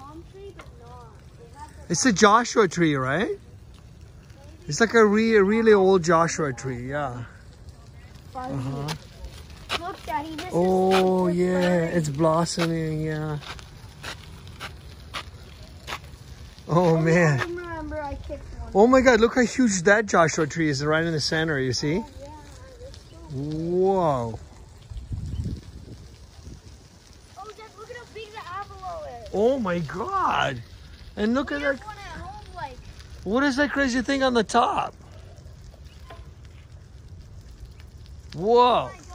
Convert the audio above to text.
palm tree, but not. They have the It's a Joshua tree, right? It's like a really old Joshua tree, yeah. fuzzy. Look, Daddy, this Oh, is yeah, berry. it's blossoming, yeah. Oh, I man. remember I kicked one. Oh, my God, look how huge that Joshua tree is right in the center, you see? Oh, yeah, that's so Whoa. Oh, Dad, look at how big the avalo is. Oh, my God. And look We at have that. one at home, like, What is that crazy thing on the top? Whoa. oh my